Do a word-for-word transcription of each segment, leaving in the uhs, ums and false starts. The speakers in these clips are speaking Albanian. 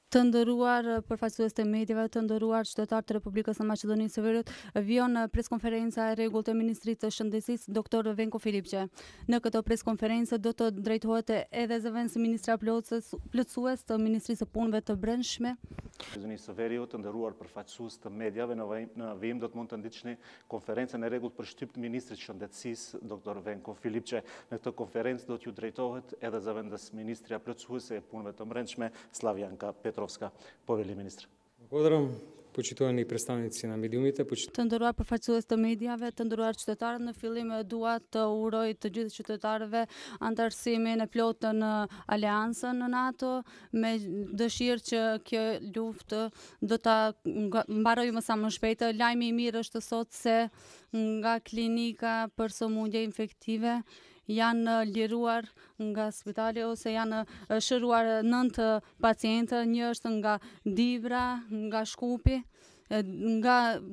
Të nderuar përfaqësues të mediave, të nderuar qytetarë të Republikës së Maqedonisë së Veriut, vjen preskonferenca e rregullt të Ministrisë të Shëndetësisë doktor Venko Filipçe. Në këtë preskonferencë do të drejtohet edhe zëvendës ministra plotësues të Ministrisë së Punëve të Brendshme. Maqedonisë së Veriut, të nderuar përfaqësues të mediave, në vijim do të mund të ndiqni konferencën e rregullt për shtyp të Ministrit të Shëndetësisë doktor Venko Filipçe. Në këtë konferencë do t'ju drejtohet edhe zëvendës ministra plotësuese e Punëve të Brendshme Slavjanka Petrovska. Poveli ministr. Благодарам, почитувани представници на медиумите. Të nderuar përfaqësues të mediave, të nderuar qytetarë, në fillim dua të uroj të gjithë qytetarëve antarësimin e plotë në aleancën në NATO, me dëshirë që kjo luftë do ta mbarojë më sa më shpejt. Lajmi i mirë është sot se nga klinika për sëmundje infektive janë liruar nga spitali ose janë shëruar nëntë pacientë, një është nga Dibra, nga Shkupi, nga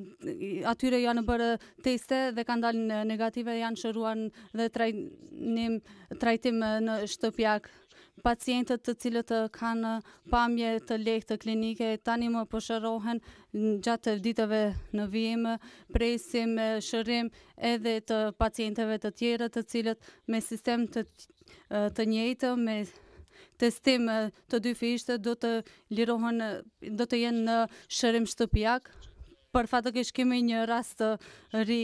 atyre janë bërë teste dhe kanë dalë negative, janë shëruar dhe trajnim, trajtim në shtëpiak. Pacientët të cilët kanë pamje të lehtë klinike tani më po shërohen gjatë ditëve në vijim, presim shërim edhe të pacientëve të tjerë të cilët me sistem të, të njëjtë, me testim të dy fishtë do të lirohen, do të jenë në shërim shtëpiak. Për fatëkeq kemi një rast të ri.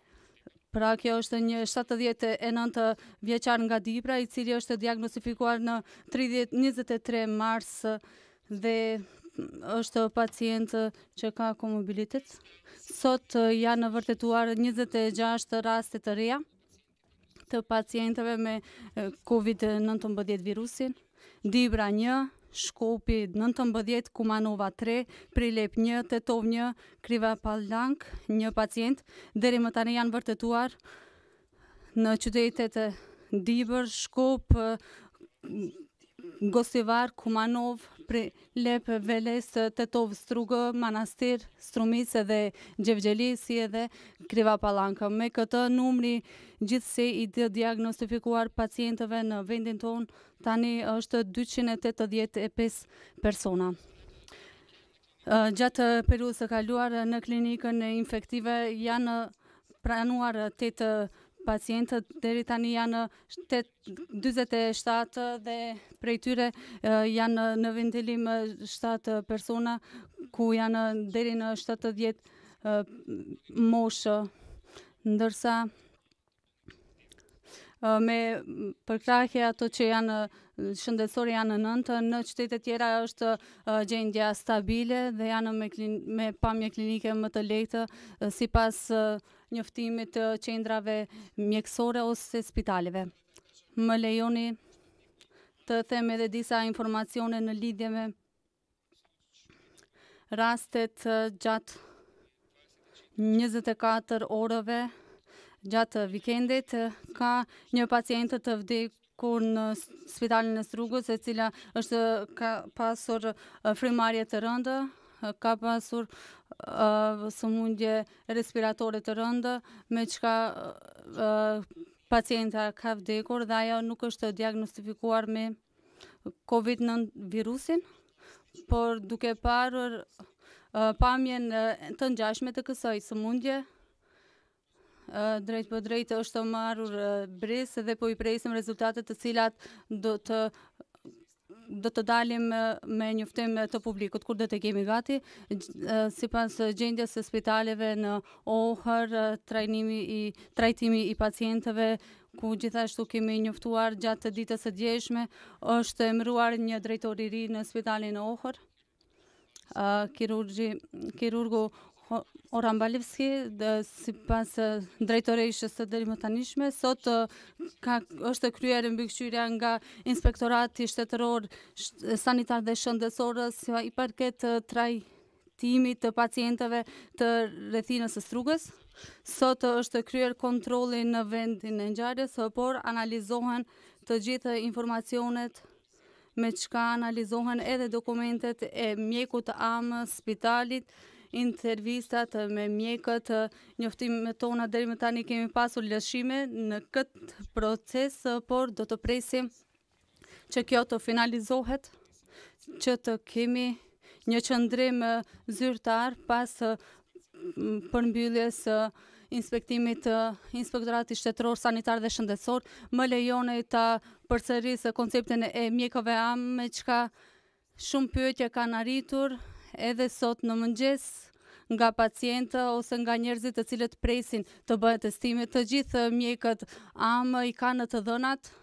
Pra kjo është një shtatëdhjetë e nëntë vjeçar nga Dibra, i cili është diagnostifikuar në njëzet e tre mars dhe është pacient që ka komobilitet. Sot janë vërtetuar njëzet e gjashtë raste të reja të pacientëve me COVID nëntëmbëdhjetë virusin. Dibra një, Shkupi nëntëmbëdhjetë, Kumanova tre, Prilep një, Tetov një, Kriva Pallank një pacient. Deri më tani janë vërtetuar në qytetet Dibër, Shkup, Gostivar, Kumanov, Prilep, Veles, Tetov, Strugë, Manastir, Strumic dhe Gjevgjeli, si edhe Kriva Pallank. Me këtë numri gjithsej i diagnostifikuar pacientëve në vendin tonë tani është dyqind e tetëdhjetë e pesë persona. Gjatë periudhës së kaluar në klinikën infektive janë pranuar tetë pacientë, deri tani janë dyzet e shtatë dhe prej tyre janë në vendilim shtatë persona, ku janë deri në shtatëdhjetë moshë, ndërsa me përkrahje ato që janë shëndetësore janë nëntë, në qytetet tjera është gjendja stabile dhe janë me, klin, me pamje klinike më të lehtë sipas njoftimit të qendrave mjekësore ose spitaleve. Më lejoni të them edhe disa informacione në lidhje me rastet gjatë njëzet e katër orëve gjatë vikendit. Ka një pacientë të vdekur në spitalin e Strugës, e cila është ka pasur frymarrje të rëndë, ka pasur uh, sëmundje respiratore të rëndë, me çka uh, pacienta ka vdekur dhe ajo nuk është diagnostifikuar me COVID nëntëmbëdhjetë virusin, por duke parë uh, pamjen uh, të ngjashme të kësaj sëmundje, drejt për drejt është marrur brez dhe po i presim rezultatet të cilat do të do të dalim me njoftim të publikut kur do të kemi gati. Sipas gjendjes së spitaleve në Ohër, trajnimi i trajtimi i pacientëve, ku gjithashtu kemi njoftuar gjatë ditës së djeshme, është emëruar një drejtor i ri në spitalin e Ohër, kirurgji kirurgu Orambalevski, sipas drejtoreshës së deri më tanishme. Sot ka, është kryer mbikëqyrja nga Inspektorati Shtetëror Sanitar dhe Shëndetësor i përket trajtimit të pacientëve të rrethinës së Strugës. Sot është kryer kontrolli në vendin e ngjarjes, por analizohen të gjitha informacionet, me çka analizohen edhe dokumentet e mjekut am spitalit, intervistat me mjekët, njoftimet tona deri më tani kemi pasur lëshime në këtë proces, por do të presim që kjo të finalizohet që të kemi një qëndrim zyrtar pas përmbylljes së inspektimit të Inspektoratit Shtetëror Sanitar dhe Shëndetësor. Më lejoni ta përsërisë konceptin e mjekëve am, me çka shumë pyetje kanë arritur edhe sot në mëngjes nga pacientë ose nga njerëzit të cilët presin të bëhet testime. Të gjithë mjekët am i kanë të dhënat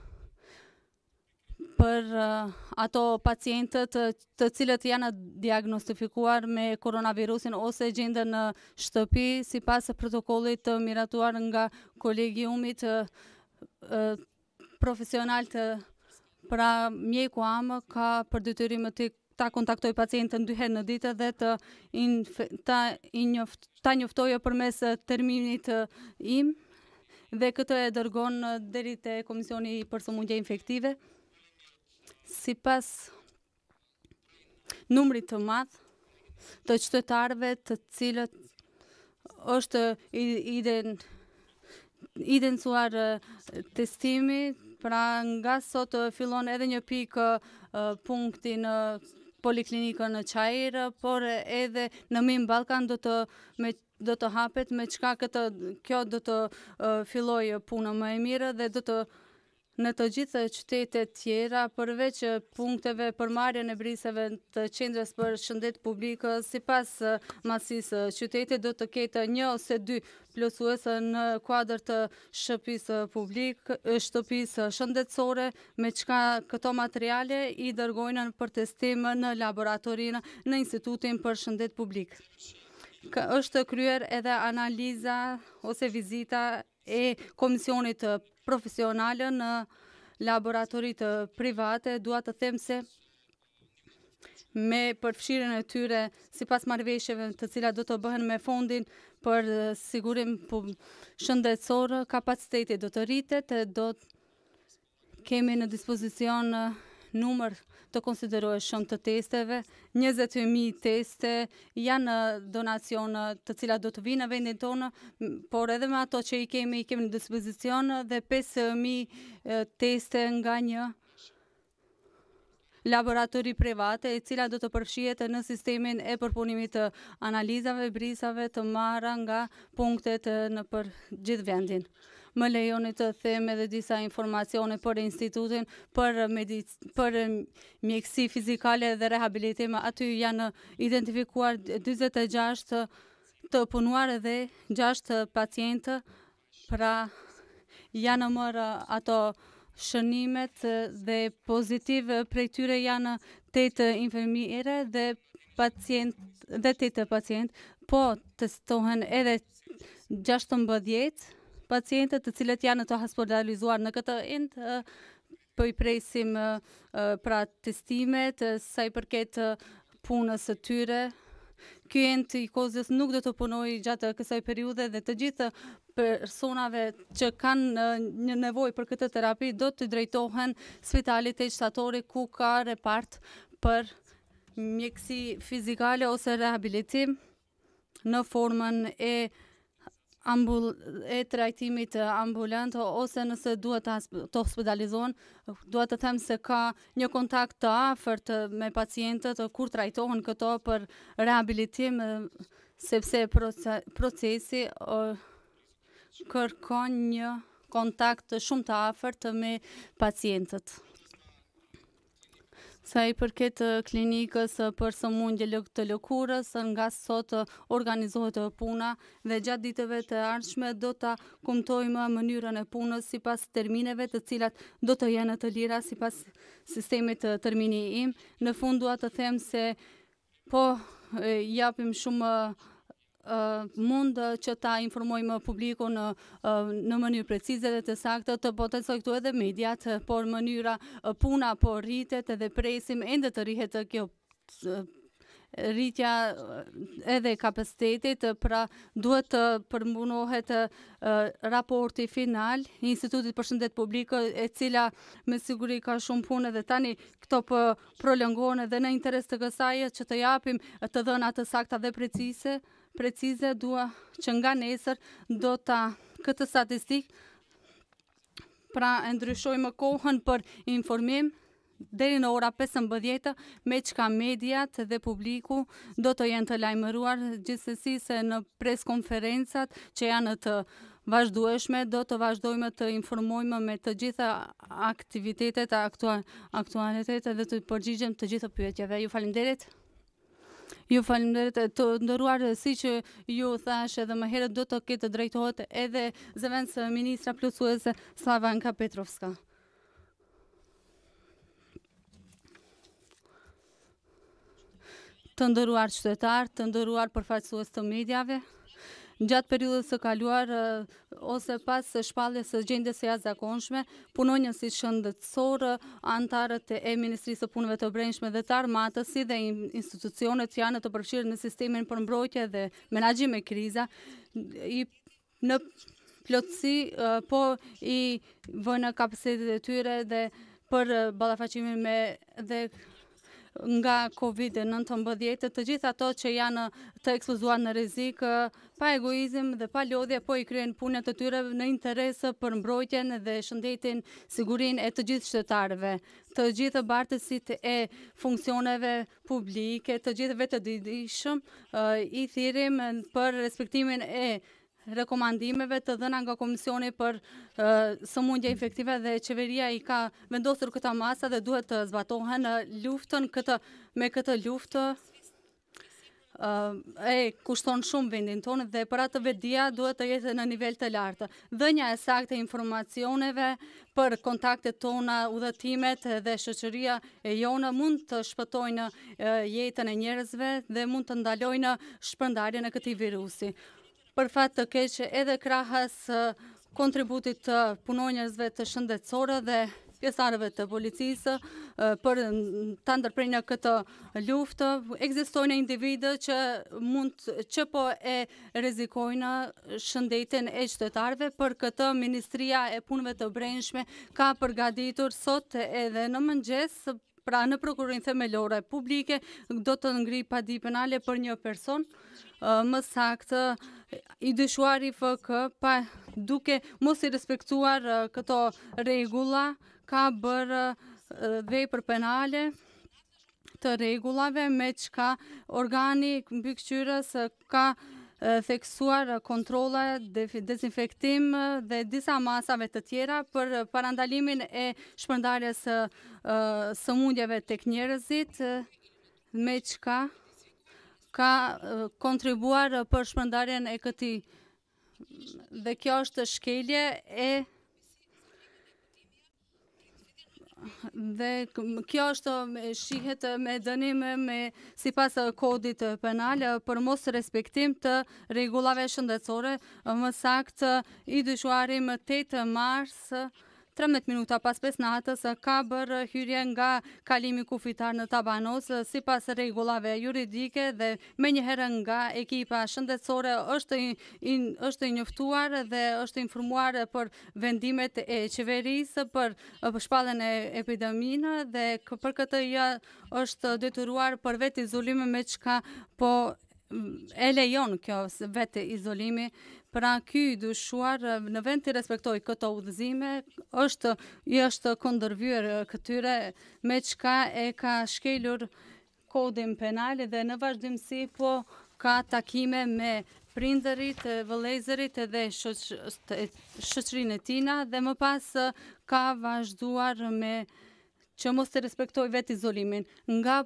për uh, ato pacientët të, të cilët janë diagnostifikuar me koronavirusin ose gjenden në shtëpi sipas protokollit të miratuar nga kolegiumit uh, uh, profesional të pra mjeku am ka për detyrim të ta kontaktoj pacientën dy herë në ditë dhe të inf- ta, injoft, ta njoftojë përmes terminit im dhe këtë e dërgon deri te Komisioni për Sëmundje Infektive. Sipas numrit të madh të qytetarëve të cilët është iden, idencuar testimi, pra nga sot fillon edhe një pikë uh, punkti në poliklinikën në Çajër, por edhe në Mim Ballkan do të me do të hapet, me çka këtë kjo do të uh, fillojë puna më e mirë dhe do të në të gjithë qytetet tjera, përveç punkteve për marrjen e briseve të qendrës për shëndet publik, sipas masisë qytetit do të ketë një ose dy plotësues në kuadër të shtëpisë publik, shtëpisë shëndetësore, me çka këto materiale i dërgojnë për testim në laboratorinë në Institutin për Shëndet Publik. Ka, është kryer edhe analiza ose vizita e komisionit profesionale në laboratorit private. Dua të them se me përfshirjen e tyre sipas marrëveshjeve të cilat do të bëhen me fondin për sigurim shëndetësor, kapaciteti do të rritet, do të kemi në dispozicion numër të konsiderueshëm të testeve, njëzet mijë teste janë donacion të cilat do të vinë në vendin tonë, por edhe me ato që i kemi, i kemi në dispozicion dhe pesë mijë teste nga një laboratori private, e cila do të përfshihet në sistemin e përpunimit të analizave, brisave të marra nga punktet në për gjithë vendin. Më lejoni të them edhe disa informacione për institutin, për, medic, për mjekësi fizikale dhe rehabilitim. Aty janë identifikuar dyzet e gjashtë të punuar dhe gjashtë pacientë, pra janë mërë ato shënimet dhe pozitiv prej tyre janë tetë infermiere dhe pacient dhe tetë pacient, po testohen edhe gjashtëmbëdhjetë pacientët të cilët janë të hospitalizuar në këtë end, po i presim pra testimet sa i përket punës së tyre. Ky ent i Kozës nuk do të punojë gjatë kësaj periudhe dhe të gjithë personave që kanë një nevojë për këtë terapi do të drejtohen spitalit e shtatorit ku ka repart për mjekësi fizikale ose rehabilitim në formën e Ambul e trajtimit ambulant ose nëse duhet të hospitalizohen, duhet të them se ka një kontakt të afërt me pacientët kur trajtohen këto për rehabilitim, sepse procesi kërkon një kontakt shumë të afërt me pacientët. Sa i përket klinikës për sëmundje të lëkurës, nga sot organizohet puna dhe gjatë ditëve të ardhshme do ta kumtojmë mënyrën e punës sipas termineve të cilat do të jenë të lira sipas sistemit të termini im. Në fund dua të them se po e, japim shumë Uh, mund uh, që ta informojmë publikun uh, uh, në mënyrë precize dhe të saktë, të potencoj këtu edhe mediat, por mënyra uh, puna po rritet edhe presim ende të rrihet kjo uh, rritja edhe kapacitetit, pra duhet të përmbunohet uh, raporti final i Institutit për Shëndet Publik, e cila me siguri ka shumë punë dhe tani këto po prolongohen edhe në interes të kësaj që të japim të dhëna të sakta dhe precise. Precize dua që nga nesër do ta këtë statistik pra e ndryshojmë kohën për informim deri në ora pesëmbëdhjetë, me çka mediat dhe publiku do të jenë të lajmëruar, gjithsesi se në pres konferencat që janë të vazhdueshme, do të vazhdojmë të informojmë me të gjitha aktivitetet, aktual, aktualitetet dhe të përgjigjem të gjitha pyetjeve. Ju faleminderit. Ju faleminderit, të nderuar, siç ju thash edhe më herët, do të ketë drejtohet edhe zëvendës ministra plotësuese Slavanka Petrovska. Të nderuar qytetar, të nderuar përfaqësues të mediave, gjatë periudhës së kaluar ose pas shpalljes së gjendjes së jashtëzakonshme, punonjësit shëndetësor, anëtarët e Ministrisë së Punëve të Brendshme dhe të Armatës, si dhe institucionet janë të përfshirë në sistemin për mbrojtje dhe menaxhim me kriza, i në plotësi po i vënë kapacitetet e tyre dhe për ballafaqimin me dhe nga kovid nëntëmbëdhjetë, të gjitha ato që janë të ekspozuar në rrezik, pa egoizëm dhe pa lodhje, po i kryen punët të tyre në interes për mbrojtjen dhe shëndetin, sigurinë e të gjithë qytetarëve, të gjithë bartësit e funksioneve publike, të gjithë vetë ditëshëm, i thirrim për respektimin e rekomandimeve të dhëna nga Komisioni për uh, sëmundje infektive dhe qeveria i ka vendosur këta masa dhe duhet të zbatohen luftën këtë, me këtë luftë uh, e kushton shumë vendin tonë dhe për atë vetdia duhet të jetë në nivel të lartë. Dhënia e saktë informacioneve për kontaktet tona, udhëtimet dhe shoqëria e jona mund të shpëtojnë uh, jetën e njerëzve dhe mund të ndalojnë shpërndarjen e këtij virusi. Për fat të keq, edhe krahas kontributit të punonjësve të shëndetësorë dhe pjesëtarëve të policisë për ta ndërprerë këtë luftë, ekzistojnë individë që mund që po e rrezikojnë shëndetin e qytetarëve. Për këtë Ministria e Punëve të Brendshme ka përgatitur sot edhe në mëngjes, pra në prokurorin themelore publike, do të ngri padi penale për një person, më saktë i dyshuar i F K, pa duke mos i respektuar këto rregulla, ka bërë vepër penale të rregullave, me çka organi mbikëqyrës ka theksuar kontrolla, dezinfektim dhe disa masave të tjera për parandalimin e shpërndarjes së sëmundjeve tek njerëzit, me çka ka kontribuar për shpërndarjen e këtij. Dhe kjo është shkelje e dhe kjo është shihet me dënim me sipas kodit penal për mos respektim të rregullave shëndetësore, më saktë i dyshuari më tetë mars, tridhjetë minuta pas pesë natës, ka bërë hyrje nga kalimi kufitar në Tabanos sipas rregullave juridike dhe menjëherë nga ekipa shëndetësore është i, i, është i njoftuar dhe është informuar për vendimet e qeverisë për, për shpalljen e epidemisë dhe për këtë ja është detyruar për vetë izolim, me çka po e lejon kjo vetë izolimi. Pra ky dyshuar në vend të respektoj këto udhëzime, është i është kundërvyer këtyre, me çka e ka shkelur kodin penal dhe në vazhdimsi po ka takime me prindërit, vëllezërit dhe shoqërinë e tina dhe më pas ka vazhduar me që mos të respektoj vetë izolimin. Nga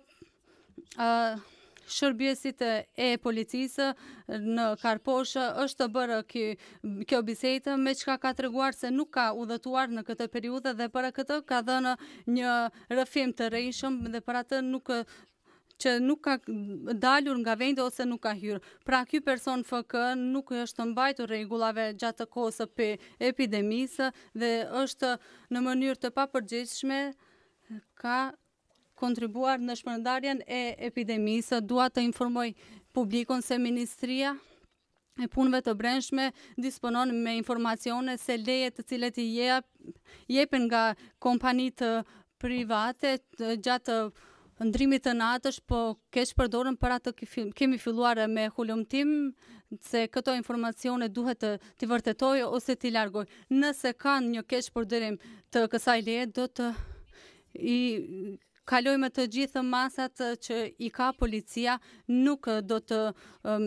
uh, shërbësit e policisë në Karposh është bërë kjo bisedë, me çka ka treguar se nuk ka udhëtuar në këtë periudhë dhe për këtë ka dhënë një rrëfim të rrejshëm dhe për atë nuk që nuk ka dalur nga vendi ose nuk ka hyrë. Pra ky person F K nuk është mbajtur rregullave gjatë kohës së epidemisë dhe është në mënyrë të papërgjegjshme ka kontribuar në shpërndarjen e epidemisë. Dua të informoj publikun se Ministria e Punëve të Brendshme disponon me informacione se lejet të cilet i jepen nga kompanitë private gjatë ndrimit të natësh, po keq përdorën, për atë kemi filluar me hulumtim se këto informacione duhet të, të vërtetoj ose të largoj. Nëse kanë një keq përdorim të kësaj leje, do të i kalojmë të gjithë masat që i ka policia, nuk do të um,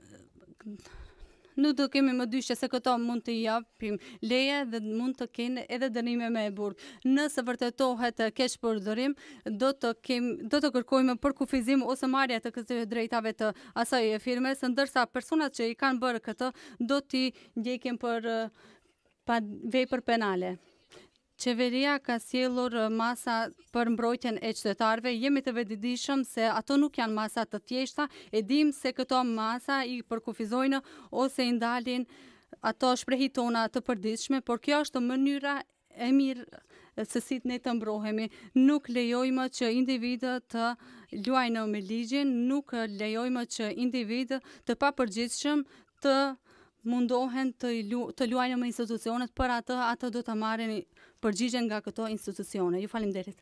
nuk do kemi më dyshje se këto mund të japim leje dhe mund të kenë edhe dënime me e burg. Nëse vërtetohet keq përdorim, do të kem, do të kërkojmë përkufizim ose marrje të këtyre drejtave të asaj firmes, ndërsa personat që i kanë bërë këtë do t'i ndjekin për pa vepër penale. Qeveria ka sjellur masa për mbrojtjen e qytetarëve. Jemi të vetëdijshëm se ato nuk janë masa të thjeshta, e dim se këto masa i përkufizojnë ose i ndalin ato shprehi tona të përditshme, por kjo është mënyra e mirë se si ne të mbrohemi. Nuk lejojmë që individët të luajnë me ligjin, nuk lejojmë që individët të papërgjithshëm të mundohen të, lu, të luajnë me institucionet, për atë atë do të marrin përgjigjen nga këto institucione. Ju faleminderit.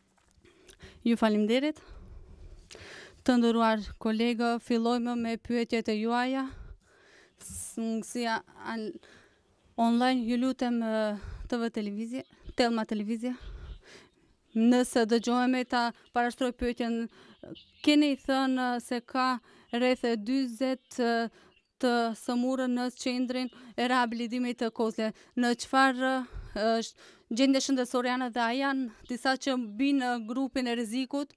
Ju faleminderit. Të nderuar kolegë, fillojmë me pyetjet e juaja. Si online, ju lutem T V televizje, Telma televizje. Nëse dëgjohemi ta parashtroj pyetjen, keni thënë se ka rreth dyzet të sëmurën në qendrin e rehabilitimit të Kozle. Në çfarë është gjendje shëndetësore janë dhe a janë disa që binë grupin e rrezikut?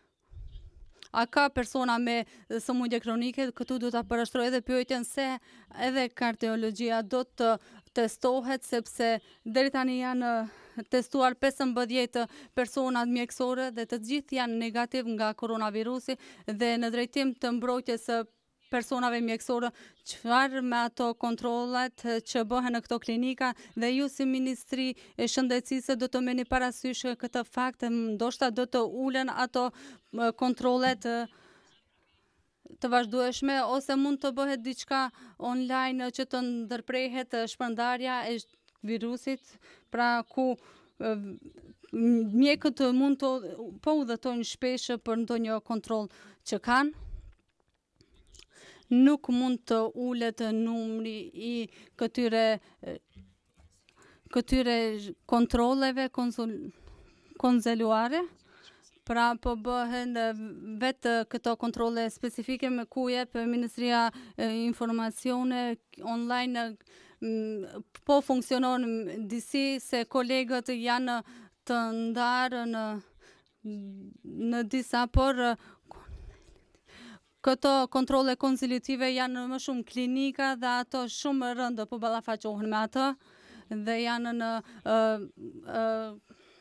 A ka persona me sëmundje kronike? Këtu do ta parashtroj edhe pyetjen se edhe kardiologjia do të testohet, sepse deri tani janë testuar pesëmbëdhjetë persona mjekësore dhe të gjithë janë negativ nga koronavirusi, dhe në drejtim të mbrojtjes së personave mjekësore, çfarë me ato kontrollet që bëhen në këto klinika, dhe ju si Ministri e Shëndetësisë do të merrni parasysh këtë fakt, ndoshta do të ulen ato kontrollet të vazhdueshme, ose mund të bëhet diçka online që të ndërprehet shpërndarja e virusit, pra ku mjekët mund të po udhëtojnë shpesh për ndonjë kontroll që kanë. Nuk mund të ulet numri i këtyre këtyre kontrolleve konseluare, pra po bëhen vetë këto kontrolle specifike me ku jep Ministria e Informacione online, po funksionon disi se kolegët janë të ndarë në, në disa, por këto kontrolle konsilitive janë më shumë klinika dhe ato shumë rëndë po ballafaqohen me atë dhe janë në uh, uh,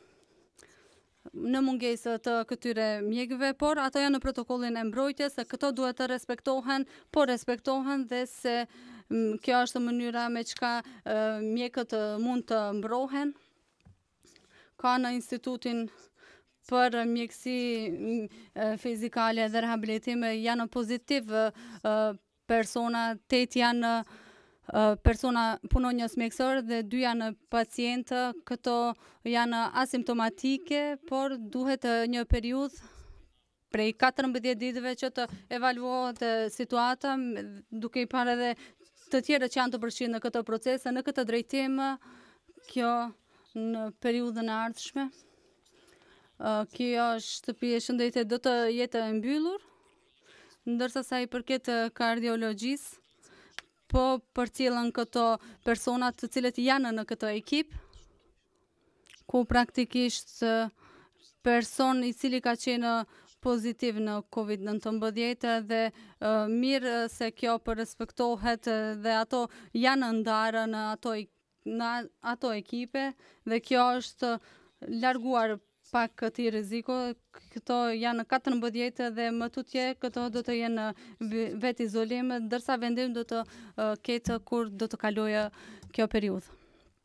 në mungesë të këtyre mjekëve, por ato janë në protokollin e mbrojtjes, se këto duhet të respektohen, po respektohen dhe se um, kjo është mënyra me çka uh, mjekët mund të mbrohen. Ka në institutin për mjekësi fizikale dhe rehabilitim janë pozitiv persona, tetë janë persona punonjës mjekësor dhe dy janë pacientë. Këto janë asimptomatike, por duhet një periudhë prej katërmbëdhjetë ditëve që të evaluohet situata, duke i parë edhe të tjerë që janë të përfshirë në këtë proces, në këtë drejtim, kjo në periudhën e ardhshme. Uh, kjo shtëpi e shëndetësisë do të jetë e mbyllur, ndërsa sa i përket kardiologjisë, po përcjellen këto personat të cilët janë në këtë ekip, ku praktikisht person i cili ka qenë pozitiv në COVID nëntëmbëdhjetë dhe uh, mirë se kjo përrespektohet dhe ato janë ndarë në ato, në ato ekipe dhe kjo është larguar pak këtij rreziku. Këto janë katërmbëdhjetë dhe më tutje këto do të jenë vetë izolim, ndërsa vendim do të uh, ketë kur do të kalojë kjo periudhë.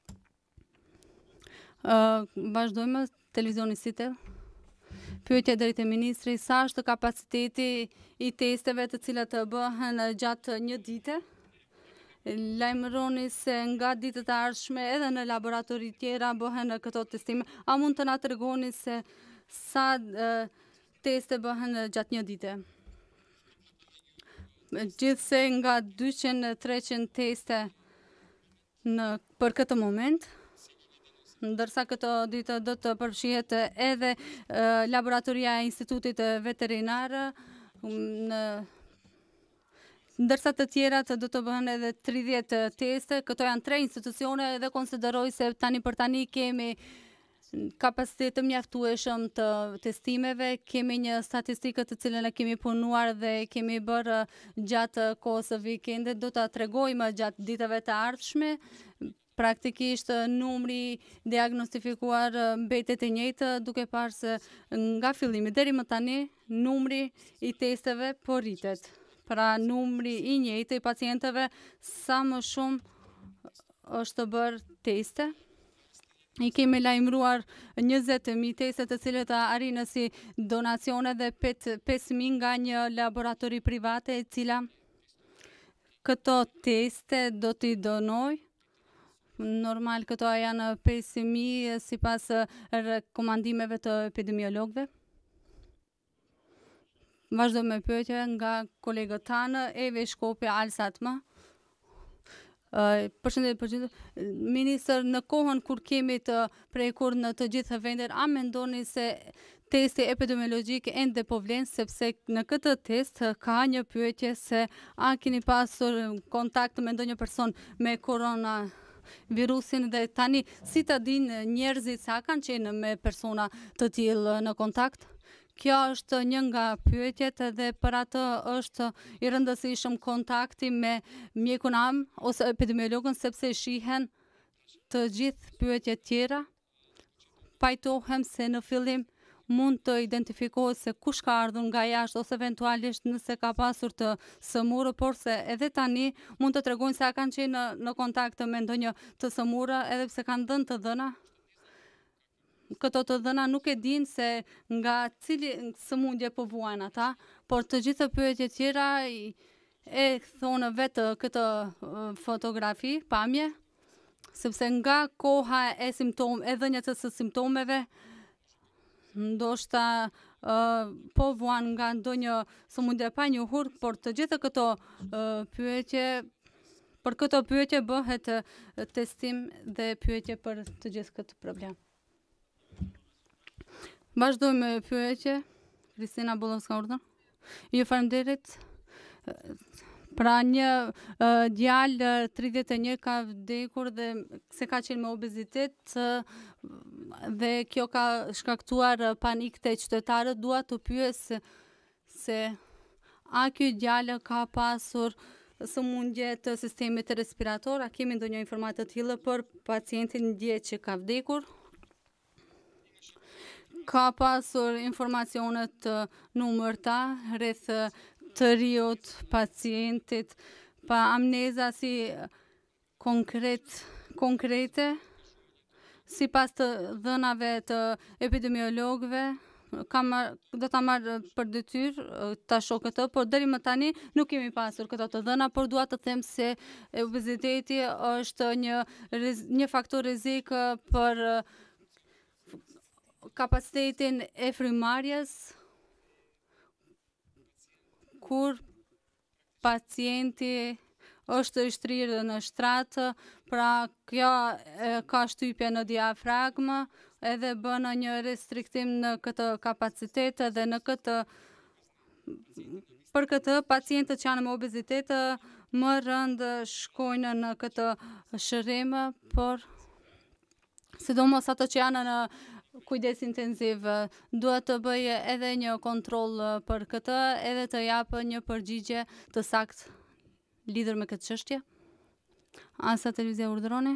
Uh, vazhdojmë televizioni Sitel. Pyetje drejt e ministri, sa është kapaciteti i testeve të cilat të bëhen gjatë një dite? Lajmëroni se nga ditët e ardhshme edhe në laboratori tjera bëhen këto testime. A mund të na tregoni se sa uh, teste bëhen gjatë një dite? Gjithsej nga dyqind e treqind teste në, për këtë moment, ndërsa këto ditë do të përfshihet edhe uh, laboratoria e Institutit Veterinar, në ndërsa të tjerat do të bëhen edhe tridhjetë teste. Këto janë tre institucione dhe konsideroj se tani për tani kemi kapacitet të mjaftueshëm të testimeve, kemi një statistikë të cilën e kemi punuar dhe kemi bërë gjatë kohës së vikendit, do ta tregojmë gjatë ditëve të ardhshme. Praktikisht numri diagnostifikuar mbetet i njëjtë, duke parë se nga fillimi deri më tani numri i testeve po rritet. Pra numri i njëjtë i pacientëve sa më shumë është bërë teste. I kemi lajmëruar njëzet mijë teste të cilët arrin si donacione dhe pesë mijë nga një laboratori private e cila këto teste do t'i donoj. Normal këto janë pesë mijë sipas rekomandimeve të epidemiologëve. Vazhdo me pyetje nga kolegët tanë, Evi Shkopi Alsatma. Uh, Përshëndetje, përshëndetje. Ministër, në kohën kur kemi të prekur në të gjithë vendet, a mendoni se testi epidemiologjik ende po vlen, sepse në këtë test ka një pyetje se a keni pasur kontakt me ndonjë person me korona virusin dhe tani si ta dinë njerëzit sa kanë qenë me persona të tillë në kontakt? Kjo është një nga pyetjet dhe për atë është i rëndësishëm kontakti me mjekun am ose epidemiologën, sepse shihen të gjithë pyetjet tjera. Pajtohem se në fillim mund të identifikohet se kush ka ardhur nga jashtë ose eventualisht nëse ka pasur të sëmurë, por se edhe tani mund të tregojnë se a kanë qenë në, në kontakt me ndonjë të sëmurë, edhe pse kanë dhënë të dhëna. Këto të dhëna nuk e din se nga cili sëmundje po vuajnë ata, por të gjithë pyetjet tjera e thonë vetë këtë fotografi, pamje, sepse nga koha e simptom, e dhënjes së simptomeve, ndoshta uh, po vuan nga ndonjë sëmundje pa njohur, por të gjithë këto uh, pyetje, për këto pyetje bëhet uh, testim dhe pyetje për të gjithë këtë problem. Vazhdoj me pyetje, Kristina Bolonska-Urdhën. Ju faleminderit. Pra një uh, djalë tridhjetë e një ka vdekur dhe se ka qenë me obezitet uh, dhe kjo ka shkaktuar uh, panik te qytetarët. Dua të pyes se, se a ky djalë ka pasur sëmundje të sistemit respirator, a kemi ndonjë informatë të tillë për pacientin dje që ka vdekur? Ka pasur informacionet të numërta rreth të riut pacientit, pa amneza si konkret, konkrete, sipas të dhënave të epidemiologëve, kam do ta marr për detyrë ta shoh këtë, por deri më tani nuk kemi pasur këto të dhëna, por dua të them se obeziteti është një një faktor rrezik për kapacitetin e frymarrjes, kur pacienti është i shtrirë në shtratë, pra kjo e, ka shtypje në diafragmë, edhe bën një restriktim në këtë kapacitet dhe në këtë për këtë pacientët që janë me obezitet më rënd shkojnë në këtë shërim, por sidomos ato që janë në kujdes intensiv, duhet të bëj edhe një kontroll për këtë, edhe të japë një përgjigje të saktë lidhur me këtë çështje. Asa Televizia urdhëroni.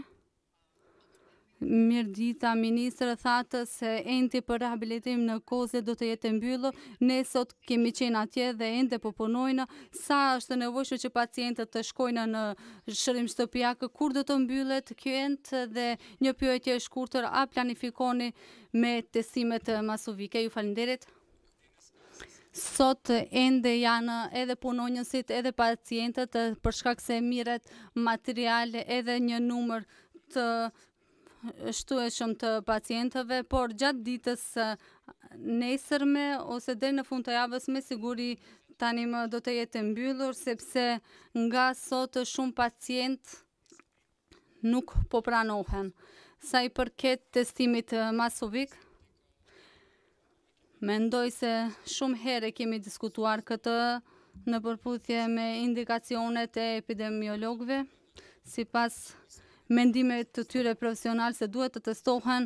Mirdita, ministrë thatë se enti për rehabilitim në Kozë do të jetë mbyllur. Ne sot kemi qenë atje dhe ende po punojnë. Sa është nevojshme që pacientët të shkojnë në shërim shtëpiak, kur do të mbyllet ky ent dhe një pyetje e shkurtër, a planifikoni me testimet masovike? Ju falenderit. Sot ende janë edhe punonjësit edhe pacientët për shkak se mirret material edhe një numër të shtueshëm të pacientëve, por gjatë ditës nesërme ose deri në fund të javës me siguri tani më do të jetë mbyllur, sepse nga sot shumë pacient nuk po pranohen, Sa i përket testimit masovik, mendoj se shumë herë kemi diskutuar këtë në përputhje me indikacionet e epidemiologëve, sipas mendimeve të tyre profesional se duhet të testohen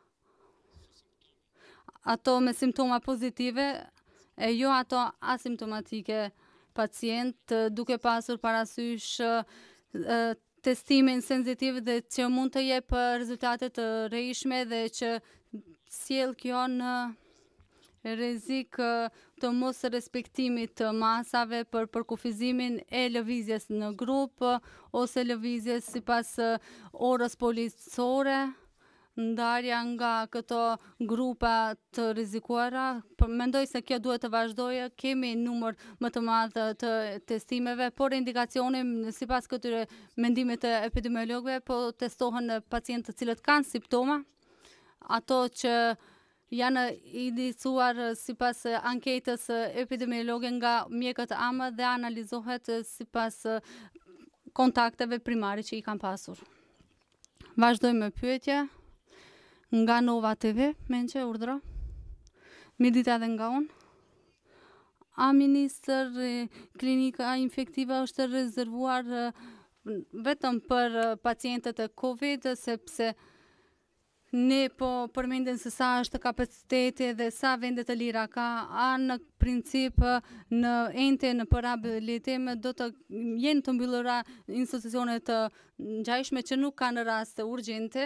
ato me simptoma pozitive e jo ato asimptomatike pacient, duke pasur parasysh testimin sensitiv dhe që mund të jep rezultate të rrejshme dhe që sjell kjo në rrezik të mos respektimit të masave për përkufizimin e lëvizjes në grup ose lëvizjes sipas orës policore, ndarja nga këto grupa të rrezikuara. Mendoj se kjo duhet të vazhdojë, kemi numër më të madh të testimeve, por indikacionin sipas këtyre mendimeve të epidemiologëve po testohen pacientë të cilët kanë simptoma, ato që janë indicuar sipas anketës epidemiologe nga mjekët amë dhe analizohet sipas kontakteve primare që i kanë pasur. Vazhdojmë me pyetje nga Nova T V, mençe urdhro. Midita dhe nga unë. A ministër, klinika infektive është rezervuar vetëm për pacientët e Covid, sepse ne po përmendim se sa është kapaciteti dhe sa vende të lira ka, a në princip në ente në përhabilitim do të jenë të mbyllura institucione të ngjashme që nuk kanë raste urgjente.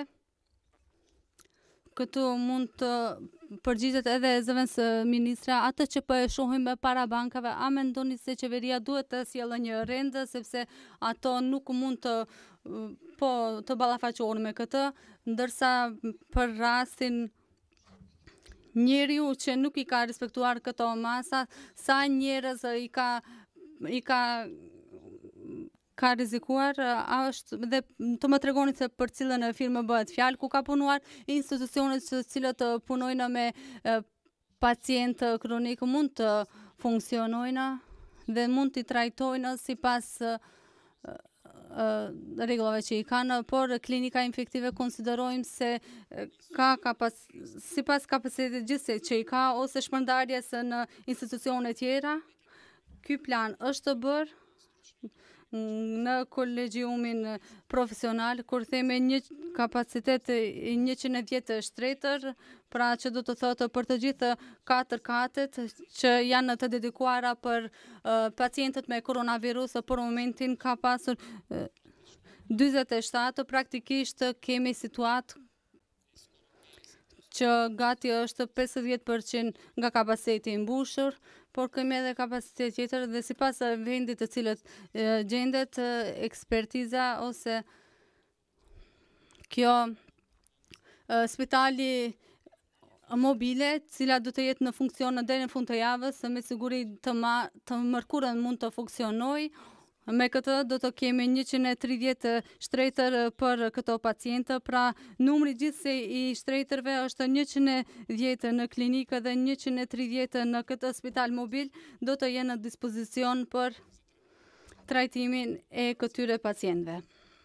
Këtu mund të përgjigjet edhe zëvendës ministra, atë që po e shohim para bankave, a mendoni se qeveria duhet të sjellë një rend, sepse ato nuk mund të po të ballafaqohen me këtë, ndërsa për rastin njeriu që nuk i ka respektuar këto masa, sa njerëz i ka i ka ka rrezikuar, a është dhe të më tregoni se për cilën firmë bëhet fjalë, ku ka punuar institucionet të cilët punojnë me pacient kronik mund të funksionojnë dhe mund t'i trajtojnë sipas rregullave që i kanë, por klinika infektive konsiderojmë se ka kapac sipas kapacitetit gjithsej që i ka ose shpërndarjes në institucione tjera. Ky plan është bërë në kolegjiumin profesional, kur themi një kapacitet njëqind e dhjetë shtretër, pra që do të thotë për të gjithë katër katet që janë të dedikuara për uh, pacientët me koronavirus, për momentin ka pasur uh, dyzet e shtatë, praktikisht kemi situatë që gati është pesëdhjetë përqind nga kapaciteti i mbushur, por kemi edhe kapacitet tjetër dhe sipas vendit të cilët e, gjendet ekspertiza ose kjo e, spitali mobile, cila do të jetë në funksion deri në fund të javës, me siguri të, ma, të mërkurën mund të funksionojë. Me këtë do të kemi njëqind e tridhjetë shtretër për këto pacientë, pra numri gjithsej i shtretërve është njëqind e dhjetë në klinikë dhe njëqind e tridhjetë në këtë spital mobil do të jenë në dispozicion për trajtimin e këtyre pacientëve.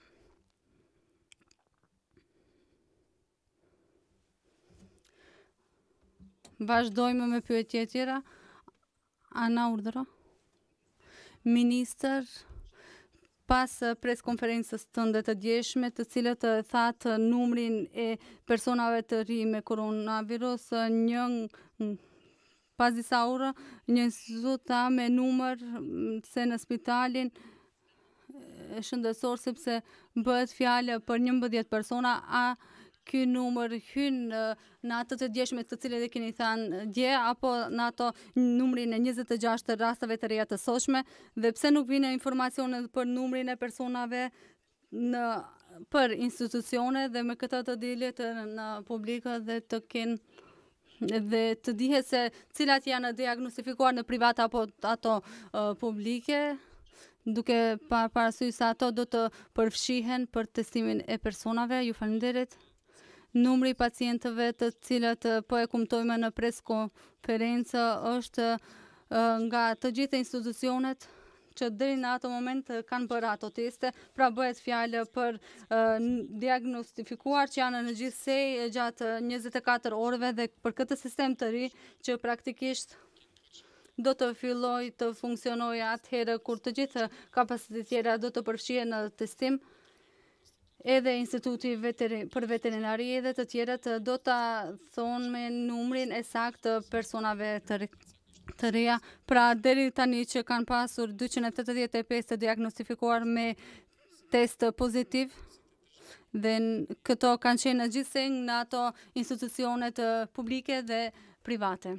Vazhdojmë me pyetje tjera. Ana urdhëro. Ministër, pas preskonferencës tënde të djeshme, të cilët thatë numrin e personave të ri me koronavirus, një pas disa orë, një institut tha me numër se në spitalin shëndetësor, sepse bëhet fjalë për njëmbëdhjetë persona, a ky numër hyn në atë të djeshme të cilët e keni thënë dje, apo në ato numrin e njëzet e gjashtë rasteve të reja të sotshme, dhe pse nuk vijnë informacione për numrin e personave në për institucione dhe me këtë të dilet në publikë dhe të kenë dhe të dihet se cilat janë diagnostifikuar në private apo ato uh, publike, duke pa, parasysh se ato do të përfshihen për testimin e personave. Ju falenderit. Numri i pacientëve të cilët po e kumtojmë në preskonferencë është uh, nga të gjitha institucionet që deri në ato moment kanë bërë ato teste, pra bëhet fjalë për uh, diagnostifikuar që janë në gjithsej gjatë njëzet e katër orëve dhe për këtë sistem të ri që praktikisht do të filloj të funksionojë atëherë kur të gjithë kapacitetet tjera do të përfshihen në testim. Edhe Instituti veteri, për veterinari edhe të tjerët do të thonë me numrin e saktë të personave të re, të reja. Pra deri tani që kanë pasur dyqind e tetëdhjetë e pesë të diagnostifikuar me test pozitiv dhe këto kanë qenë gjithsej në ato institucionet publike dhe private.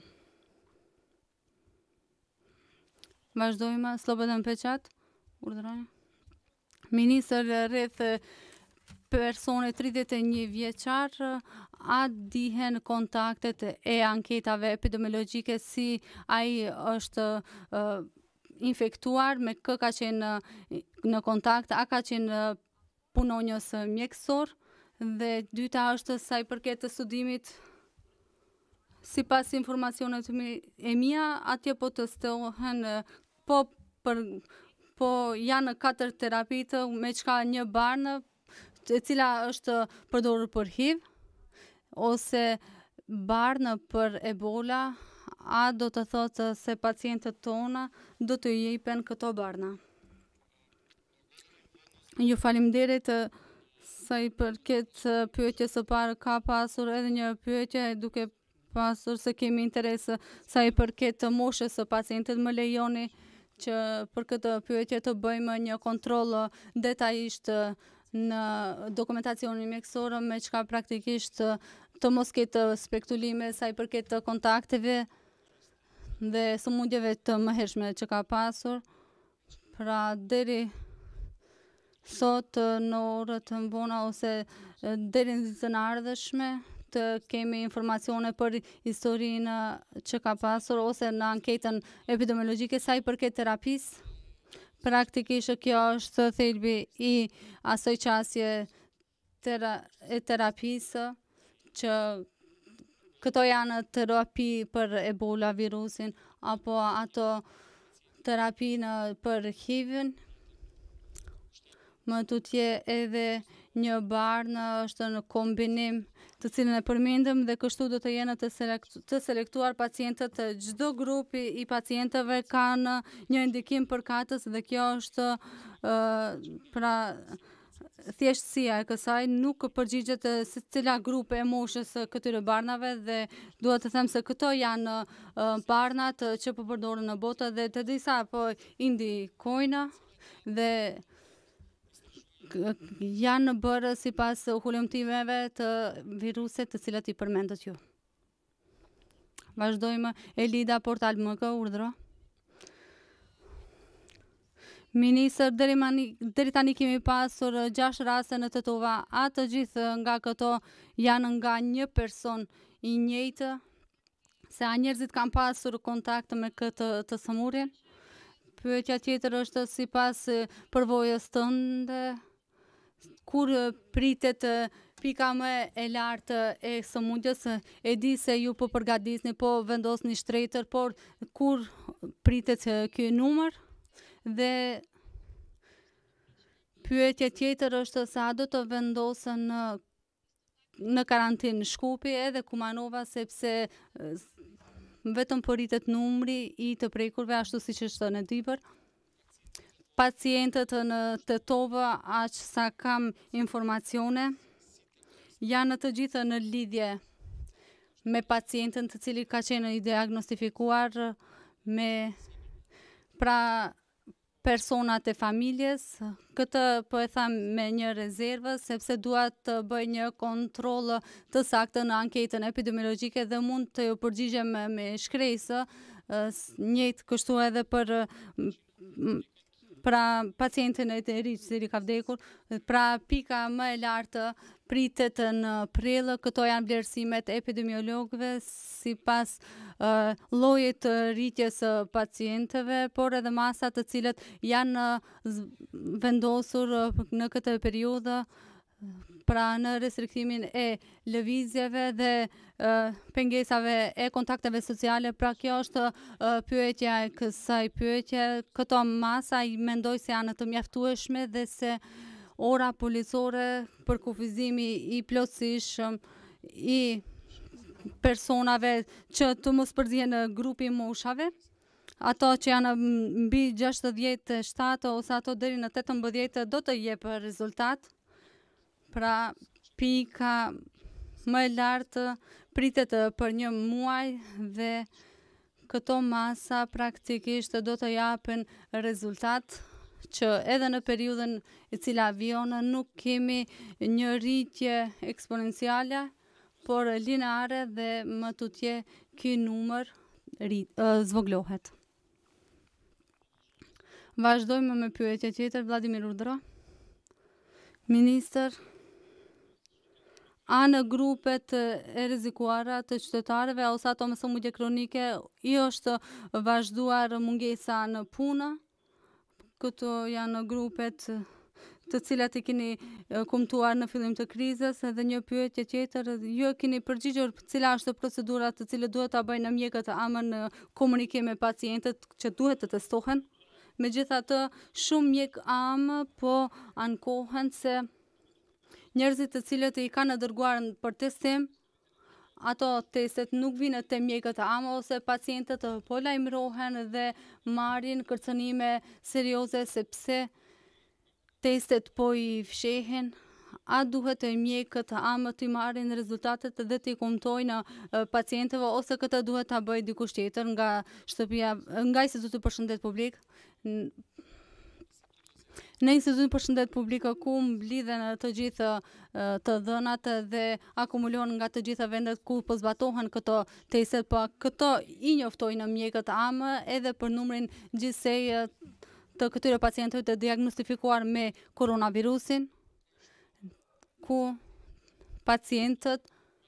Vazhdojmë, Slobodan Peqat, urdhëroj. Ministër rreth persone tridhjetë e një vjeçar, a dihen kontaktet e anketave epidemiologjike si ai është uh, infektuar, me kë ka qenë në kontakt, a ka qenë punonjës mjekësor, dhe dyta është sa i përket të studimit, sipas informacionet e mia, atje po testohen po për po janë katër terapitë me çka një barnë e cila është përdorur për H I V ose barnë për Ebola, a do të thotë se pacientët tona do të jepen këto barna. Ju faleminderit. Sa i përket pyetjes së parë, ka pasur edhe një pyetje duke pasur se kemi interes sa i përket moshës së pacientit. Më lejoni që për këtë pyetje të bëjmë një kontroll detajisht në dokumentacionin mjekësor, me çka praktikisht të mos ketë spekulime sa i përket të kontakteve dhe sëmundjeve të mëhershme që ka pasur. Pra deri sot në orët të mbona ose deri në ditën e ardhshme të kemi informacione për historinë që ka pasur ose në anketën epidemiologjike sa i përket terapisë. Praktikisht kjo është thelbi i asoj qasje tera, e terapisë, që këto janë terapi për Ebola virusin apo ato terapi në për H I V-in. Më tutje edhe një barnë është në kombinim të cilën e përmendëm dhe kështu do të jenë të, selektu, të selektuar pacientët. Çdo grupi i pacientëve kanë një indikim për katës dhe kjo është uh, pra thjeshtësia e kësaj, nuk përgjigjet se cila grupe e moshës këtyre barnave dhe duhet të them se këto janë uh, barnat që po përdoren në botë dhe të disa po indikojnë dhe janë bërë sipas hulumtimeve të viruset të cilat i përmendët ju. Vazhdojmë. Elida Portal M K, urdhëro. Ministër, deri, mani, deri tani kemi pasur gjashtë raste në Tetova. A të gjithë nga këto janë nga një person i njëjtë? Se a njerëzit kanë pasur kontakt me këtë të sëmurjen? Pyetja tjetër është sipas përvojës tënde, kur pritet pika më e lartë e sëmundjes? E di se ju po përgatitni, po vendosni shtretër, por kur pritet ky numër? Dhe pyetja tjetër është sa do të vendosen në, në karantinë Shkupi edhe Kumanova, sepse vetëm po rritet numri i të prekurve ashtu siç është në Dibër. Pacientët në Tetovë, aq sa kam informacione, janë të gjithë në lidhje me pacientën të cili ka qenë i diagnostifikuar me pra personat e familjes. Këtë po e tham me një rezervë, sepse dua të bëj një kontroll të saktë në anketën epidemiologjike dhe mund të ju përgjigjem me shkresë, njëjtë kështu edhe për pra pacientin e të ri që ka vdekur. Pra pika më e lartë pritet në prill. Këto janë vlerësimet epidemiologëve sipas uh, llojit të rritjes së pacientëve, por edhe masat të cilët janë vendosur në këtë periudhë pra në restriktimin e lëvizjeve dhe uh, pengesave e kontakteve sociale. Pra kjo është uh, pyetja e kësaj pyetje. Këto masa i mendoj se janë të mjaftueshme dhe se ora policore për kufizimi i plotësishëm i personave që të mos përzihen në grupi moshave, ato që janë mbi gjashtëdhjetë e shtatë ose ato deri në tetëmbëdhjetë do të jep rezultat. Pra pika më e lartë pritet për një muaj dhe këto masa praktikisht do të japin rezultat që edhe në periudhën e cila vion nuk kemi një rritje eksponenciale, por lineare dhe më tutje ky numër rrit, uh, zvoglohet. Vazhdojmë me pyetje tjetër, Vladimir Urdhëro. Ministër, a në grupet e rrezikuara të qytetarëve ose ato me sëmundje kronike i është vazhduar mungesa në punë? Këto janë grupet të cilat i keni kumtuar në fillim të krizës. Edhe një pyetje tjetër, ju keni përgjigjur cila është procedura të cilët duhet ta bëjnë mjekët amën në komunikim me pacientët që duhet të testohen? Megjithatë, shumë mjek amë po ankohen se njerëzit të cilët i kanë dërguar për testim, ato testet nuk vinë te mjekët amë ose pacientët po lajmërohen dhe marrin kërcënime serioze sepse testet po i fshehin. A duhet e mjekët amë të marrin rezultatet dhe të i kumtojnë pacientëve ose këtë duhet ta bëjë dikush tjetër nga shtëpia, nga Instituti për Shëndet Publik? Në Institutin për Shëndet Publik ku mblidhen të gjithë të dhënat dhe akumulohen nga të gjitha vendet ku po zbatohen këto testet, po këto i njoftojnë mjekët amë edhe për numrin gjithsej të këtyre pacientëve të diagnostifikuar me koronavirusin, ku pacientët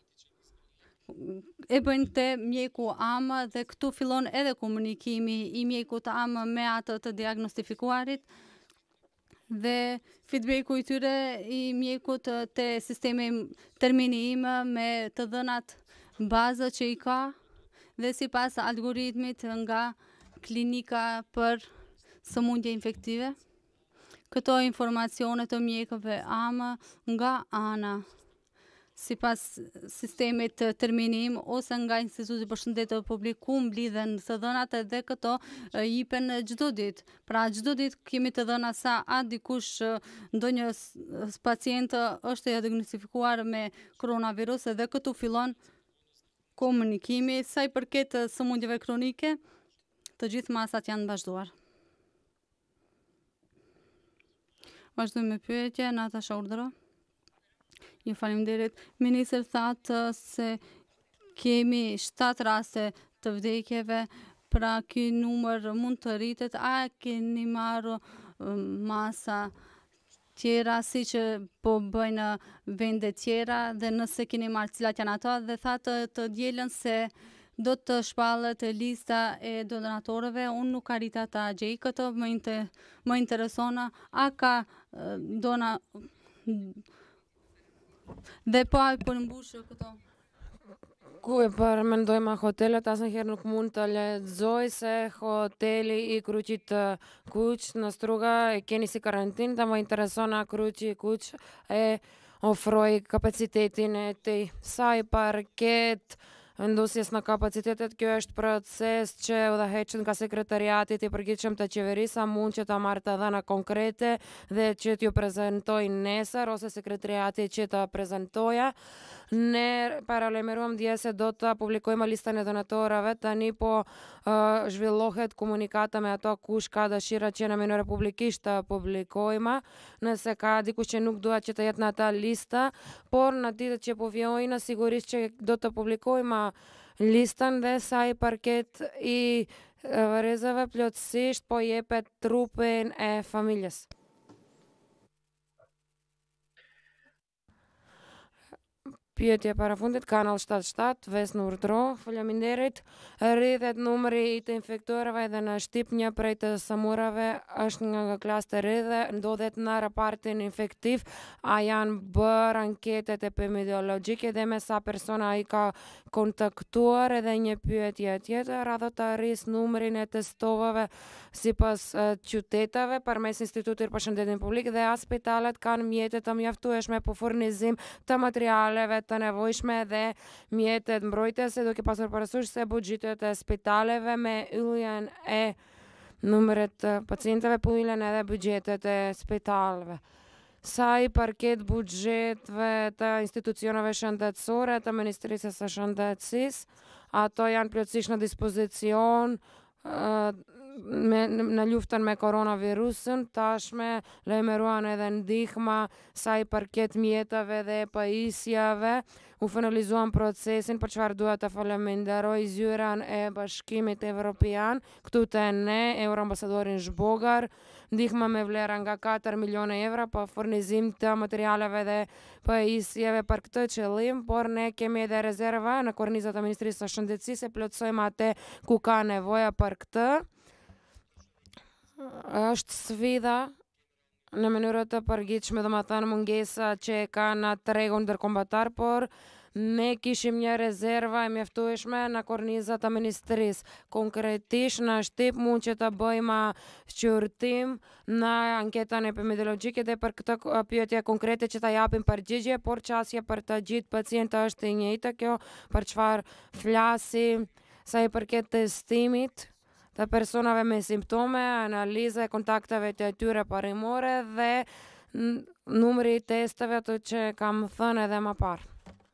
e bëjnë te mjeku amë dhe këtu fillon edhe komunikimi i mjekut amë me atë të diagnostifikuarit dhe feedbacku i tyre i mjekut te sistemi termini im me të dhënat bazë që i ka dhe sipas algoritmit nga klinika për sëmundje infektive. Këto informacione të mjekëve amë nga ana sipas sistemit terminim ose nga Instituti për Shëndet Publik ku mblidhen të dhënat dhe këto jipen çdo ditë. Pra çdo ditë kemi të dhëna sa a dikush ndonjë pacient është diagnostifikuar me koronavirus dhe këtu fillon komunikimi. Sa i përket sëmundjeve kronike, të gjithë masat janë vazhduar. Vazhdojmë me pyetje, Natasha Urdhëro. Ju faleminderit. Ministri thatë se kemi shtatë raste të vdekjeve, pra ky numër mund të rritet. A keni marrë masa tjera si që po bëjnë vende tjera dhe nëse keni marrë cilat janë ato, dhe thatë të dielën se do të shpallet lista e donatorëve. Unë nuk arrita ta gjej këtë, më, inter, më interesona a ka dona dhe po ai po mbush këto. Ku e përmendojmë hotelet, asnjëherë nuk mund të lexoj se hoteli i Kruqit Kuq në Struga e keni si karantinë, dhe më intereson a Kruqi Kuq e ofroi kapacitetin e të saj parket vendosjes në kapacitetet. Kjo është proces që udhëheqet nga sekretariati i përgjithshëm të qeverisë, a mund që ta marrë të dhëna konkrete dhe që t'ju prezantoj nesër ose sekretariati që ta prezantoja. Ne paralajmëruam dje se do të publikojmë listën e donatorëve, tani po uh, zhvillohet komunikata me ato kush ka dëshira që në mënyrë publikisht të publikojmë, nëse ka dikush që nuk duhet që të jetë në ata lista, por në ditët që po vijojnë sigurisht që do të publikojmë listën dhe sa i përket i varrezave plotësisht po jepet trupin e familjes. pyetje parafundit, Kanal shtatëdhjetë e shtatë, Vesnë Urdhro, faleminderit. Rrithet numri i të infektuarve edhe në Shqip, një prej të sëmurave është nga klasë të rridhe, ndodhet në raportin infektiv, a janë bërë anketet epidemiologjike dhe me sa persona i ka kontaktuar, edhe një pyetje tjetër, a do të arris numrin e testovave sipas uh, qyteteve përmes Institutit për Shëndetin Publik dhe a spitalet kanë mjete të mjaftueshme për furnizim të materialeve të nevojshme dhe mjetet mbrojtëse, duke pasur parasysh se buxhetet e spitaleve me ylljen e numrit të pacientëve po ylen edhe buxhetet e spitaleve. Sa i përket buxheteve të institucioneve shëndetësore të Ministrisë së Shëndetësisë, ato janë plotësisht në dispozicion uh, Me, në luftën me koronavirusën, tashme lajmëruan edhe ndihma sa i përket mjetave dhe pajisjave, u finalizuan procesin për çfarë duhet të falenderoj zyrën e Bashkimit Evropian, këtu të ne, Euroambasadorin Zhbogar, ndihma me vlera nga katër miliona euro për furnizim të materialeve dhe pajisjeve për këtë qëllim, por ne kemi edhe rezerva në kornizat e Ministrisë së Shëndetësisë, e plotësojmë atë ku ka nevoja për këtë. Është sfida në mënyrë të përgjithshme, domethënë mungesa që ka në tregun ndërkombëtar, por ne kishim një rezerva e mjaftueshme në kornizat të ministrisë. Konkretisht në Shqip mund që të bëjmë shqyrtim në anketën epidemiologjike dhe për këtë pyetje konkrete që ta japim përgjigje, por qasje për të gjithë pacientë është e njëjta kjo, për çfarë flasim sa i përket testimit të personave me simptome, analiza e kontakteve të tyre parimore dhe numri i testeve të që kam thënë edhe më parë.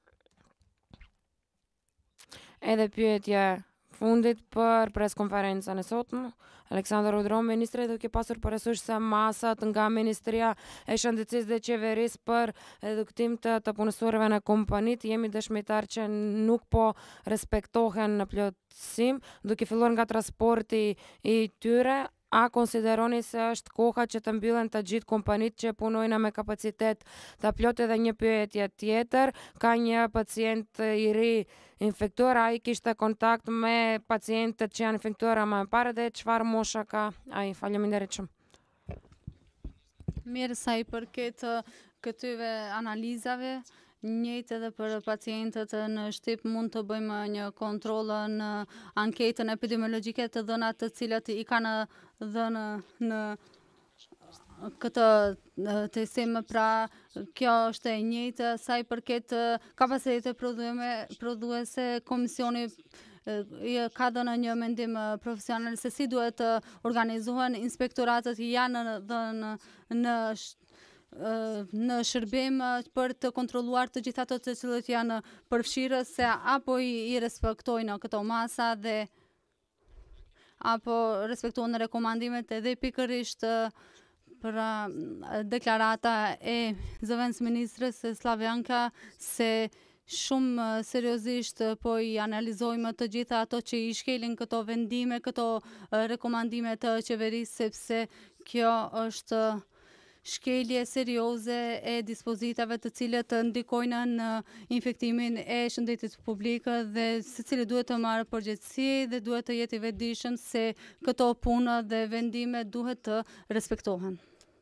Edhe pyetje fundit për preskonferencën e sotme, Aleksandar Urdhro, ministri, duke pasur parasysh se masat nga Ministria e Shëndetësisë dhe Qeverisë për eduktim të të punësorëve në kompanit, jemi dëshmitar që nuk po respektohen në plotësim, duke filluar nga transporti i tyre. A konsideroni se është koha që të mbyllen të gjithë kompanit që punojnë me kapacitet të plotë? Edhe një pyetje tjetër, ka një pacient i ri infektuar, a i kishte kontakt me pacientët që janë infektuar më parë dhe çfarë mosha ka ai? Faleminderit shumë. Mirë, sa i përket këtyre analizave, njëjtë edhe për pacientët në Shqip mund të bëjmë një kontroll në anketën epidemiologjike të dhënat të cilat i kanë dhënë në këtë testim, pra kjo është e njëjtë sa i përket kapacitetit prodhuese. Komisioni ka dhënë një mendim profesional se si duhet të organizohen inspektoratët janë dhënë në në shërbim për të kontrolluar të gjitha ato të cilët janë përfshirë se apo i, i respektojnë këto masa dhe apo respektojnë rekomandimet edhe pikërisht për deklarata e zëvendës ministres Slavjanka se shumë seriozisht po i analizojmë të gjitha ato që i shkelin këto vendime, këto rekomandime të qeverisë, sepse kjo është shkelje serioze e dispozitave të cilët ndikojnë në infektimin e shëndetit publik dhe secili duhet të marrë përgjegjësi dhe duhet të jetë i vetëdijshëm se këto punë dhe vendime duhet të respektohen.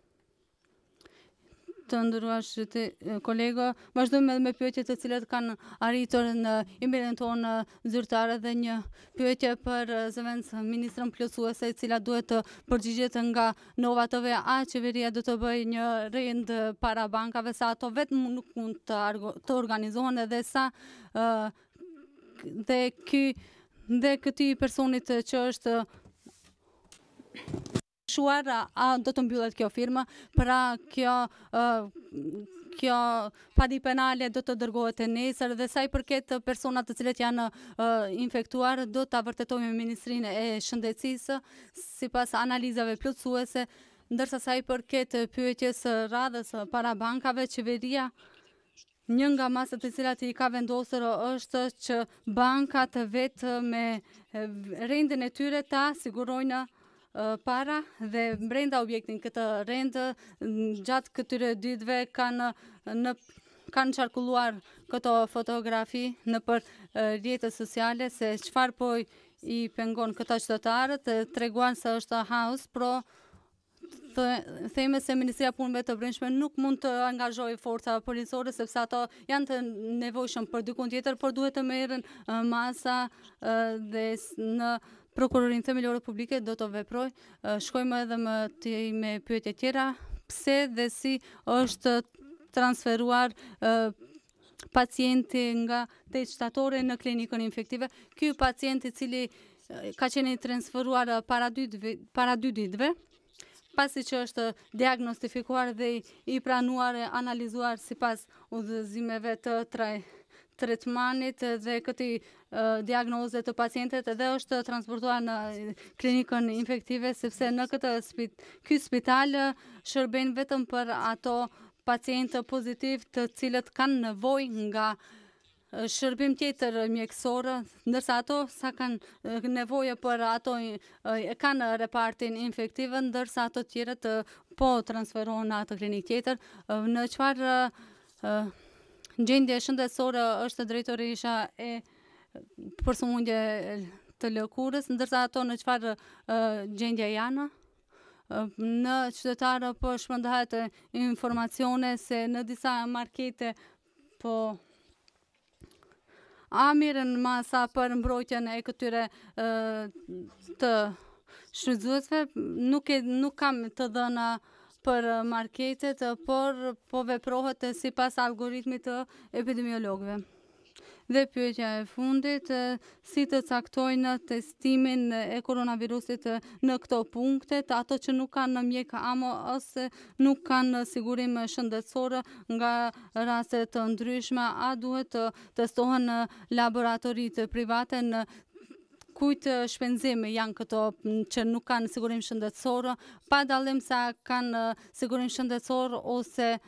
Të nderuar kolegë, vazhdojmë me pyetjet të cilat kanë arritur në emailin tonë zyrtare dhe një pyetje për zëvendës ministrën plotësuese e cila duhet të përgjigjet nga Nova T V. A qeveria do të bëjë një rend para bankave, sa ato vetëm nuk mund të, të organizohen edhe sa uh, dhe ky dhe këtij personit që është shuar, a do të mbyllet kjo firma, pra kjo uh, kjo padi penale do të dërgohet e nesër dhe sa i përket personat të cilët janë uh, infektuar do ta vërtetojmë me Ministrinë e Shëndetësisë sipas analizave plotësuese, ndërsa sa i përket pyetjes radhës para bankave, qeveria një nga masat të cilat i ka vendosur është që bankat vetë me rendin e tyre ta sigurojnë para dhe brenda objektin këtë rend gjatë këtyre ditëve kanë në kanë qarkulluar këto fotografi në për rrjetet sociale se çfarë po i pengon këta qytetarët, treguan se është haos, pro theme se Ministria e Punëve të Brendshme nuk mund të angazhojë forca policore sepse ato janë të nevojshëm për dikun tjetër, por duhet të merren masa dhe në Prokurorinë Themelore Publike do të veproj. Shkojmë edhe më të me pyetje tjera, pse dhe si është transferuar pacienti nga tetë shtatore në klinikën infektive. Ky pacient i cili ka qenë transferuar para dy para dy ditëve, pasi që është diagnostifikuar dhe i pranuar e analizuar sipas udhëzimeve të tre tretmanit dhe këtij uh, diagnoze të pacientet dhe është transportuar në klinikën infektive sepse në këtë spit ky spital shërben vetëm për ato pacientë pozitiv të cilët kanë nevojë nga shërbim tjetër mjekësor, ndërsa ato sa kanë nevojë për ato e kanë repartin infektiv, ndërsa ato tjerët po transferohen në atë klinikë tjetër. Në çfarë gjendje shëndetësore është drejtorisha e për sëmundje të lëkurës, ndërsa ato në çfarë gjendje janë? Në qytetarë po shpërndahet informacione se në disa markete po a mirën masa për mbrojtjen e këtyre të shfrytëzuesve, nuk, e, nuk kam të dhëna për marketet, por po veprohet sipas algoritmit të epidemiologëve. Dhe pyetja e fundit, si të caktojnë testimin e koronavirusit në këto punkte, ato që nuk kanë mjek amo ose nuk kanë sigurim shëndetësor nga raste të ndryshme, a duhet të testohen në laboratorit private, në kujt shpenzim janë këto që nuk kanë sigurim shëndetësor, pa dallim sa kanë sigurim shëndetësor ose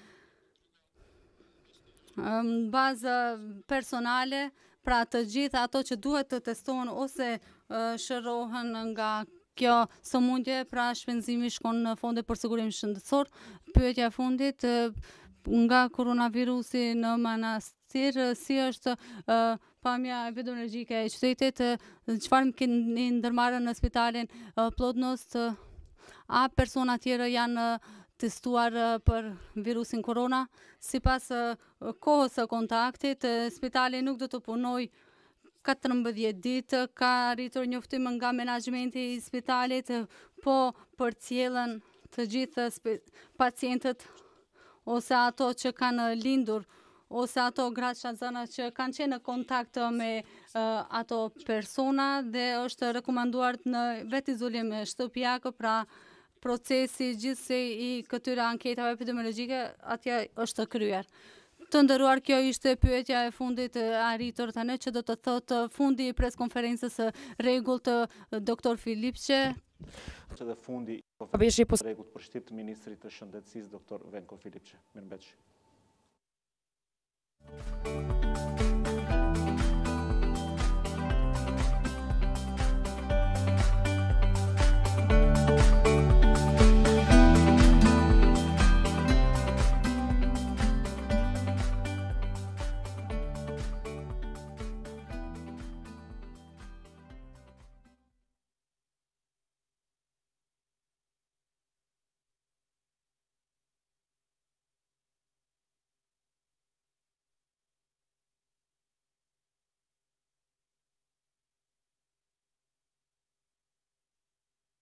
në bazë personale, pra të gjitha ato që duhet të testohen ose shërohen nga kjo sëmundje, pra shpenzimi shkon në fonde për sigurim shëndetësor. Pyetja e fundit, nga koronavirusi në Manastir, si është pamja epidemiologjike e qytetit, çfarë keni ndërmarrë në spitalin Plodnost, a persona tjerë janë testuar për virusin korona. Sipas kohës së kontaktit, spitali nuk do të punoj katërmbëdhjetë ditë, ka arritur njoftim nga menaxhmenti i spitalit, po përcjellën të gjithë pacientët ose ato që kanë lindur ose ato gratë shazana që kanë qenë në kontakt me uh, ato persona dhe është rekomanduar në vetë izolim shtëpiak, pra procesi gjithsej i këtyre anketave epidemiologjike atje është kryer. Të nderuar, kjo ishte pyetja e fundit e arritur tani, që do të thotë fundi i preskonferencës së rregullt të doktor Filipçe. Që dhe fundi i konferencës së rregullt për shtyp të Ministrit të Shëndetësisë doktor Venko Filipçe. Mirëmbëjtje.